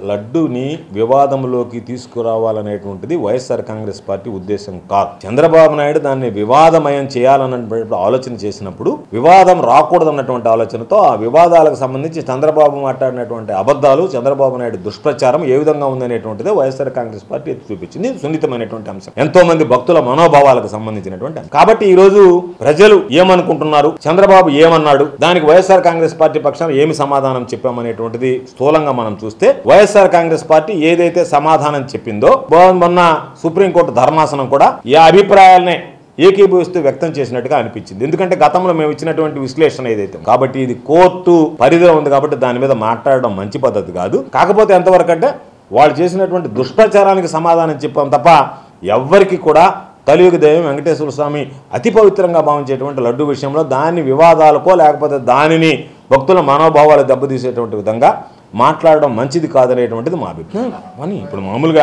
లడ్డూని వివాదంలోకి తీసుకురావాలనేటువంటిది వైఎస్ఆర్ కాంగ్రెస్ పార్టీ ఉద్దేశం కాదు. చంద్రబాబు నాయుడు దాన్ని వివాదమయం చేయాలన్నటువంటి ఆలోచన చేసినప్పుడు వివాదం రాకూడదన్నటువంటి ఆలోచనతో ఆ వివాదాలకు సంబంధించి చంద్రబాబు మాట్లాడినటువంటి అబద్ధాలు, చంద్రబాబు నాయుడు దుష్ప్రచారం ఏ విధంగా ఉందనేటువంటిదే వైఎస్ఆర్ కాంగ్రెస్ పార్టీ ఎత్తి చూపించింది. సున్నితమైనటువంటి అంశం, ఎంతో మంది భక్తుల మనోభావాలకు సంబంధించినటువంటి అంశం. కాబట్టి ఈ రోజు ప్రజలు ఏమనుకుంటున్నారు, చంద్రబాబు ఏమన్నాడు, దానికి వైఎస్ఆర్ కాంగ్రెస్ పార్టీ పక్షాన ఏమి సమాధానం చెప్పామనేటువంటిది స్థూలంగా మనం చూస్తే వైఎస్ఆర్ కాంగ్రెస్ పార్టీ ఏదైతే సమాధానం చెప్పిందో మొన్న సుప్రీంకోర్టు ధర్మాసనం కూడా ఈ అభిప్రాయాలనే ఏకీభవిస్తూ వ్యక్తం చేసినట్టుగా అనిపించింది. ఎందుకంటే గతంలో మేము ఇచ్చినటువంటి విశ్లేషణ ఏదైతే, కాబట్టి ఇది కోర్టు పరిధిలో ఉంది కాబట్టి దాని మీద మాట్లాడడం మంచి పద్ధతి కాదు. కాకపోతే ఎంతవరకు అంటే వాళ్ళు చేసినటువంటి దుష్ప్రచారానికి సమాధానం చెప్పాం తప్ప ఎవ్వరికి కూడా కలియుగ దైవం వెంకటేశ్వర స్వామి అతి పవిత్రంగా భావించేటువంటి లడ్డు విషయంలో దాన్ని వివాదాలకో లేకపోతే దానిని భక్తుల మనోభావాలు దెబ్బతీసేటువంటి విధంగా మాట్లాడడం మంచిది కాదనేటువంటిది మా అభిప్రాయం. అని ఇప్పుడు మామూలుగా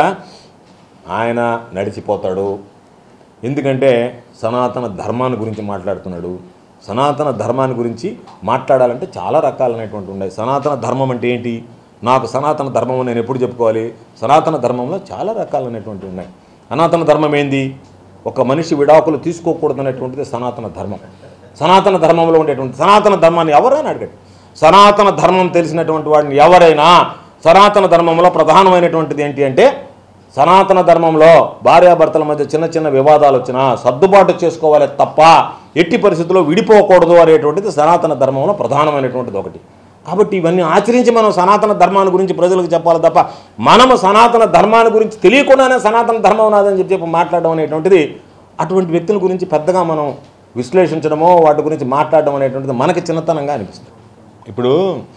ఆయన నడిచిపోతాడు, ఎందుకంటే సనాతన ధర్మాన్ని గురించి మాట్లాడుతున్నాడు. సనాతన ధర్మాన్ని గురించి మాట్లాడాలంటే చాలా రకాలైనటువంటి ఉన్నాయి. సనాతన ధర్మం అంటే ఏంటి, నాకు సనాతన ధర్మం నేను ఎప్పుడు చెప్పుకోవాలి? సనాతన ధర్మంలో చాలా రకాలైనటువంటి ఉన్నాయి. సనాతన ధర్మం ఏంది? ఒక మనిషి విడాకులు తీసుకోకూడదనేటువంటిది సనాతన ధర్మం. సనాతన ధర్మంలో ఉండేటువంటి సనాతన ధర్మాన్ని ఎవరైనా అడగండి, సనాతన ధర్మం తెలిసినటువంటి వాడిని ఎవరైనా, సనాతన ధర్మంలో ప్రధానమైనటువంటిది ఏంటి అంటే సనాతన ధర్మంలో భార్యాభర్తల మధ్య చిన్న చిన్న వివాదాలు వచ్చినా సర్దుబాటు చేసుకోవాలి తప్ప ఎట్టి పరిస్థితుల్లో విడిపోకూడదు అనేటువంటిది సనాతన ధర్మంలో ప్రధానమైనటువంటిది ఒకటి. కాబట్టి ఇవన్నీ ఆచరించి మనం సనాతన ధర్మాన్ని గురించి ప్రజలకు చెప్పాలి తప్ప మనము సనాతన ధర్మాన్ని గురించి తెలియకుండానే సనాతన ధర్మం నాదని చెప్పి మాట్లాడడం అనేటువంటిది, అటువంటి వ్యక్తుల గురించి పెద్దగా మనం విశ్లేషించడమో వాటి గురించి మాట్లాడడం అనేటువంటిది మనకి చిన్నతనంగా అనిపిస్తుంది. ఇప్పుడు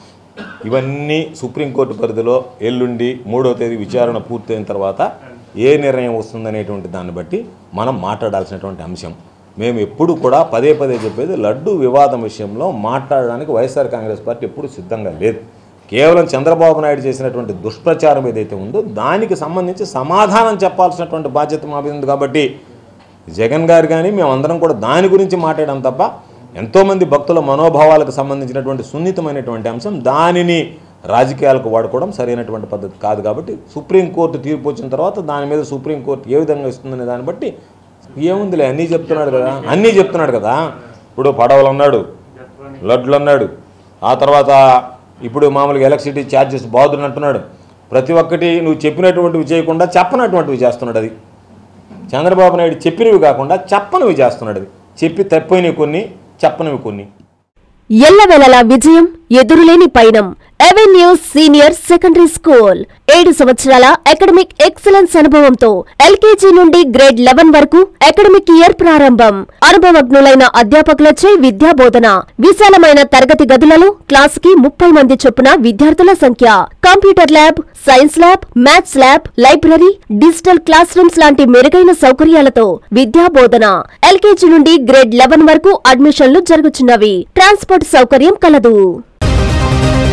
ఇవన్నీ సుప్రీంకోర్టు పరిధిలో ఎల్లుండి 3వ తేదీ విచారణ పూర్తయిన తర్వాత ఏ నిర్ణయం వస్తుందనేటువంటి దాన్ని బట్టి మనం మాట్లాడాల్సినటువంటి అంశం. మేము ఎప్పుడు కూడా పదే పదే చెప్పేది, లడ్డు వివాదం విషయంలో మాట్లాడడానికి వైఎస్ఆర్ కాంగ్రెస్ పార్టీ ఎప్పుడు సిద్ధంగా లేదు. కేవలం చంద్రబాబు నాయుడు చేసినటువంటి దుష్ప్రచారం ఏదైతే ఉందో దానికి సంబంధించి సమాధానం చెప్పాల్సినటువంటి బాధ్యత మా మీద ఉంది. కాబట్టి జగన్ గారు కానీ మేమందరం కూడా దాని గురించి మాట్లాడడం తప్ప ఎంతోమంది భక్తుల మనోభావాలకు సంబంధించినటువంటి సున్నితమైనటువంటి అంశం, దానిని రాజకీయాలకు వాడుకోవడం సరైనటువంటి పద్ధతి కాదు. కాబట్టి సుప్రీంకోర్టు తీర్పు వచ్చిన తర్వాత దాని మీద సుప్రీంకోర్టు ఏ విధంగా ఇస్తుందనే దాన్ని బట్టి ఏముందిలే, అన్నీ చెప్తున్నాడు కదా. ఇప్పుడు పడవలు అన్నాడు, లడ్లు అన్నాడు, ఆ తర్వాత ఇప్పుడు మామూలుగా ఎలక్ట్రిసిటీ ఛార్జెస్ బాదుని అంటున్నాడు. ప్రతి ఒక్కటి నువ్వు చెప్పినటువంటివి చేయకుండా చెప్పనటువంటివి చేస్తున్నాడు. అది చంద్రబాబు నాయుడు చెప్పినవి కాకుండా చెప్పనివి చేస్తున్నాడు. అది చెప్పి తప్పినవి కొన్ని, చెప్పనివి కొన్ని. ఎల్లవేళలా విజయం, ఎదురులేని పయనం. అవెన్యూ సీనియర్ సెకండరీ స్కూల్ 7 సంవత్సరాల అకాడమిక్ ఎక్సలెన్స్ అనుభవంతో ఎల్కేజీ నుండి గ్రేడ్ 11 వరకు అకాడమిక్ ఇయర్ ప్రారంభం. అనుభవజ్ఞులైన అధ్యాపకులచే విద్యాబోధన. విశాలమైన తరగతి గదులలో క్లాసుకి 30 మంది చొప్పున విద్యార్థుల సంఖ్య. Computer lab, science lab, maths lab, library, digital classrooms లాంటి మెరుగైన సౌకర్యాలతో విద్యాబోధన. ఎల్కేజీ నుండి గ్రేడ్ 11 వరకు అడ్మిషన్లు జరుగుతున్నవి. ట్రాన్స్పోర్ట్ సౌకర్యం కలదు.